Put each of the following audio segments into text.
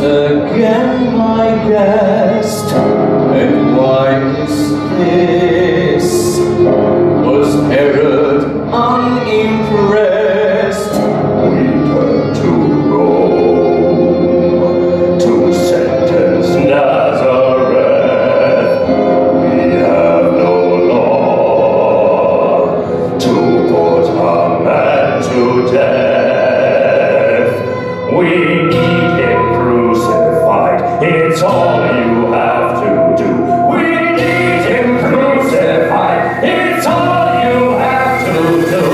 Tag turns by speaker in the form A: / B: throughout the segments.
A: again, my guest, and why is this? Was Herod unimpressed? We turn to Rome to sentence Nazareth. We have no law to put a man to death. We need him crucified. It's all you have to do. We need him crucified. It's all you have to do.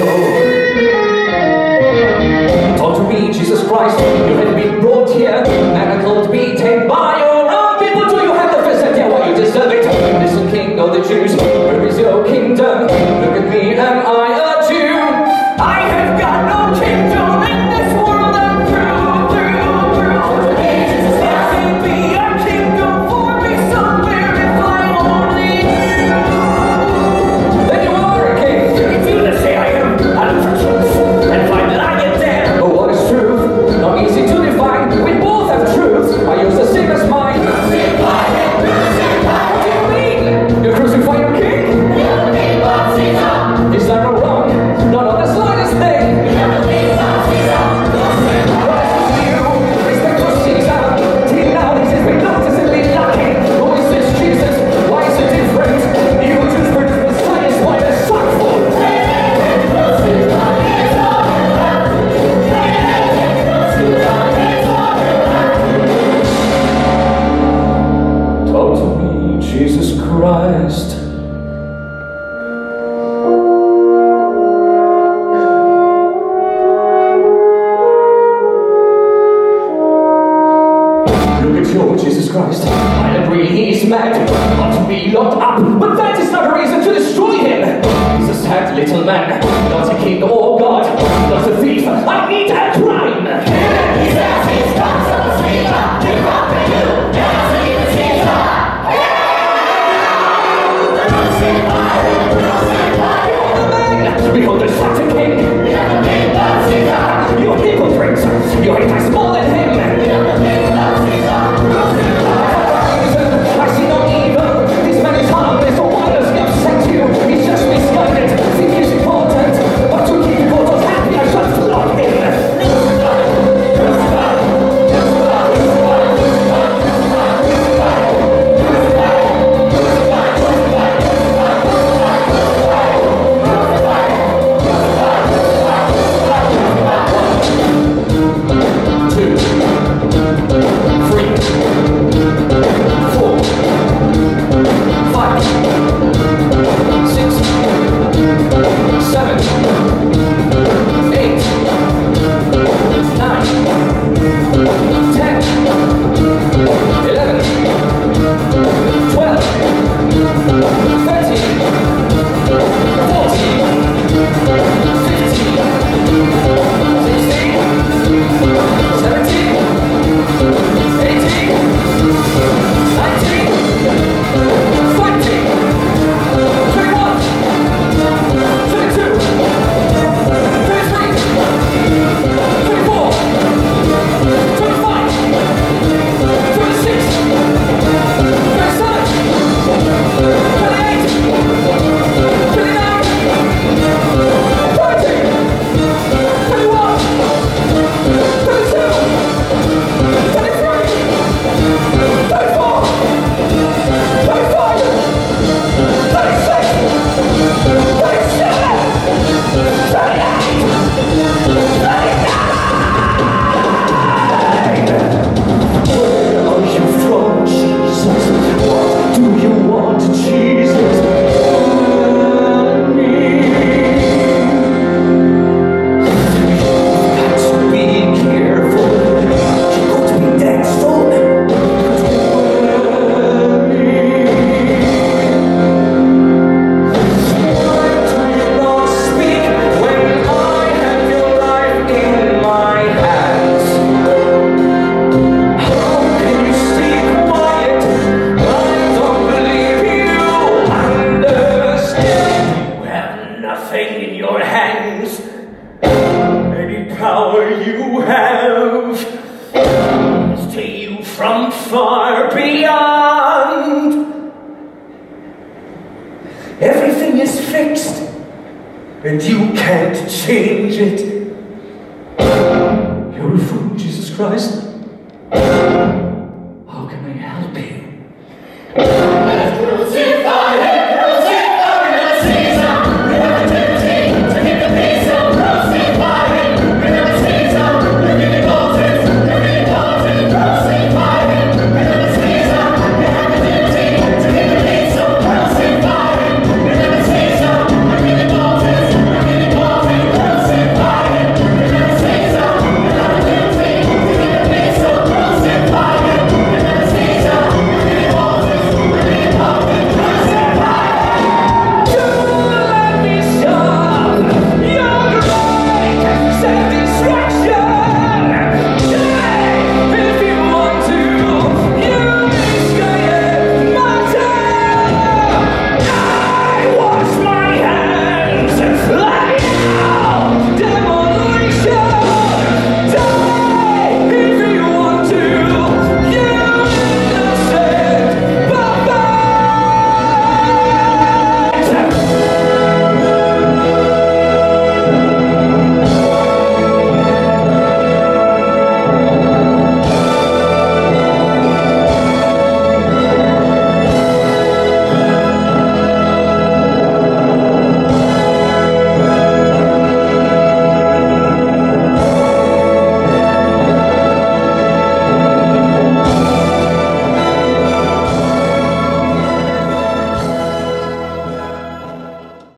B: Talk to me, Jesus Christ. You had been brought here, manacled, beaten by your own people. Do you have the facility? Why you deserve it? Listen, King of the Jews, where is your kingdom? Look at me, am I a Jew? I have got no kingdom in this world. I'm through. Jesus Christ, be a kingdom for me somewhere if I only knew. Then you are a king. If you let's say I am, I look for truth and find that I get there. But what is truth? Not easy to define. We both have truths. I use the same as mine. Crucify him, crucify. What do you mean? You crucify your king? Is that no wrong? Not on the slightest thing. Respect for Caesar. Till now this has been noticeably lacking. Who is this Jesus? Why is it different? You choose for the Messiah, why the suckful? Talk to me, Jesus Christ. Look at you, Jesus Christ. I agree he's mad, ought to be locked up, but that is not a reason to destroy him. He's a sad little man, not a king or God, not a thief. I need a crime. Behold the Saxon king. Your people drinks. Your hate is more than him. I see no evil. This man is harmless. So why does he upset you? He's just misguided. Think he's important. But to keep your voters happy, I shall flog him. from far beyond. Everything is fixed, and you can't change it. You're a fool, Jesus Christ.